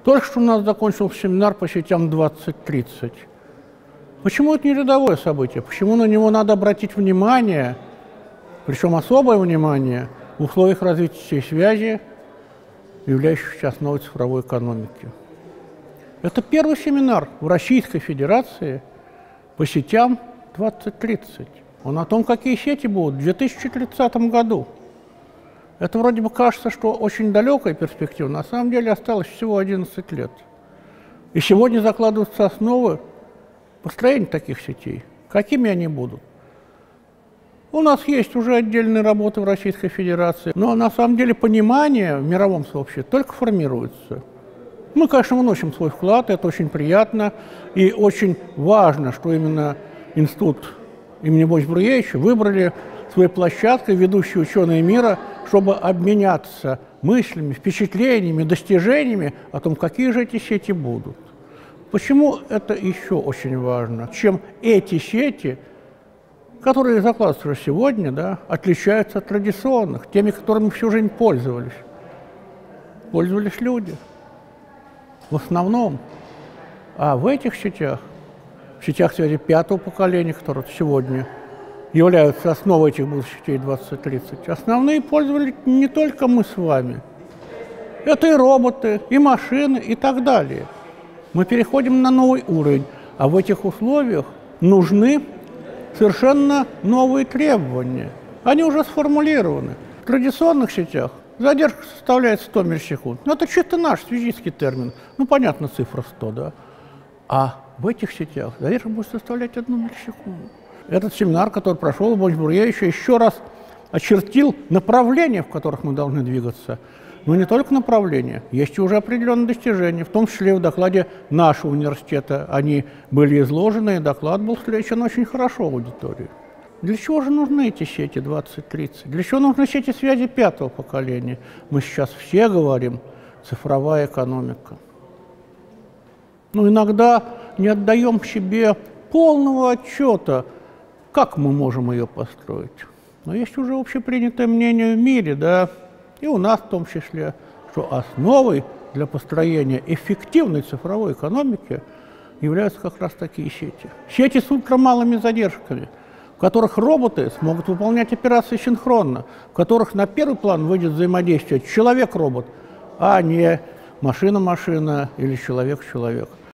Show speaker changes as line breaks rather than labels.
Только что у нас закончился семинар по сетям 2030. Почему это не рядовое событие? Почему на него надо обратить внимание, причем особое внимание, в условиях развития сетей связи, являющихся основой цифровой экономики? Это первый семинар в Российской Федерации по сетям 2030. Он о том, какие сети будут в 2030 году. Это вроде бы кажется, что очень далекая перспектива. На самом деле осталось всего 11 лет. И сегодня закладываются основы построения таких сетей. Какими они будут? У нас есть уже отдельные работы в Российской Федерации, но на самом деле понимание в мировом сообществе только формируется. Мы, конечно, вносим свой вклад, это очень приятно, и очень важно, что именно институт имени Кoucheryavy выбрали своей площадкой ведущие ученые мира, чтобы обменяться мыслями, впечатлениями, достижениями о том, какие же эти сети будут. Почему это еще очень важно? Чем эти сети, которые закладываются уже сегодня, да, отличаются от традиционных, теми, которыми всю жизнь пользовались. Пользовались люди. В основном. А в этих сетях, в сетях связи пятого поколения, которые сегодня являются основой этих будущих сетей 2030, основные пользователи не только мы с вами. Это и роботы, и машины, и так далее. Мы переходим на новый уровень, а в этих условиях нужны совершенно новые требования. Они уже сформулированы. В традиционных сетях задержка составляет 100 миллисекунд. Но это чисто наш физический термин. Ну, понятно, цифра 100, да? А в этих сетях задержка будет составлять 1 миллисекунду. Этот семинар, который прошел в Кoucheryavy, еще раз очертил направления, в которых мы должны двигаться. Но не только направления, есть и уже определенные достижения, в том числе в докладе нашего университета. Они были изложены, и доклад был встречен очень хорошо аудитории. Для чего же нужны эти сети 2030? Для чего нужны сети связи пятого поколения? Мы сейчас все говорим цифровая экономика. Но иногда не отдаем себе полного отчета, как мы можем ее построить. Но есть уже общепринятое мнение в мире, да, и у нас в том числе, что основой для построения эффективной цифровой экономики являются как раз такие сети. Сети с ультрамалыми задержками, в которых роботы смогут выполнять операции синхронно, в которых на первый план выйдет взаимодействие человек-робот, а не машина-машина или человек-человек.